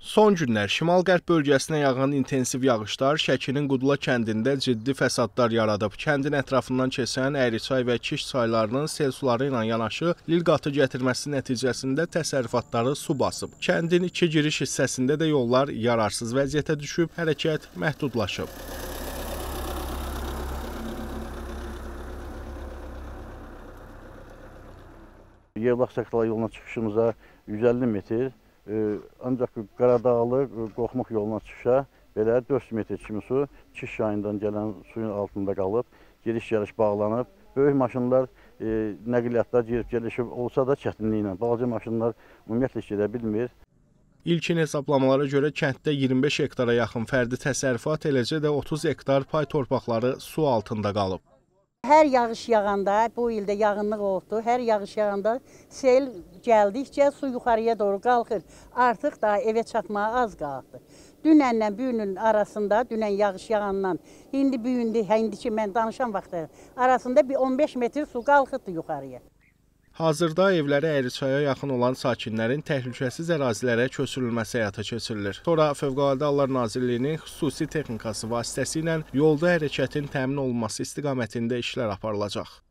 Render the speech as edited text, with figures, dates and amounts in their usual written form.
Son günlər şimal-qərb bölgəsinə yağan intensiv yağışlar Şəkinin Qudula kəndində ciddi fəsadlar yaradıb. Kəndin ətrafından keçən Əyriçay və Kiş çaylarının sel suları ilə yanaşı lil qatı gətirməsi nəticəsində təsərrüfatları su basıb. Kəndin iki giriş hissəsində də yollar yararsız vəziyyətə düşüb, hərəkət məhdudlaşıb. Yevlax-Səkrala yoluna çıxışımıza 150 metr, ancaq Qaradağlı Qoxmuq yoluna çıxışa belə 400 metr kimi su Kiş çayından gələn suyun altında qalıb, giriş-gəliş bağlanıb. Böyük maşınlar, nəqliyyatlar girib-gəlişib olsa da çətinliklə, balaca maşınlar ümumiyyətlə gedə bilmir. İlkin hesablamalara görə kənddə 25 hektara yaxın fərdi təsərrüfat, eləcə də 30 hektar pay torpaqları su altında qalıb. Hər yağış yağanda, bu ildə yağınlıq oldu, hər yağış yağanda sel gəldikcə su yuxarıya doğru qalxır. Artıq daha evə çatmağa az qaldı. Dünənlə bugünün arasında, dünən yağış yağandan, indiki mən danışan vaxtı arasında bir 15 metr su qalxırdı yuxarıya. Hazırda evləri Əyriçaya yaxın olan sakinlərin təhlükəsiz ərazilərə köçürülməsi həyata keçirilir. Sonra Fövqəladə Hallar Nazirliyinin xüsusi texnikası vasitəsilə yolda hərəkətin təmin olunması istiqamətində işlər aparılacaq.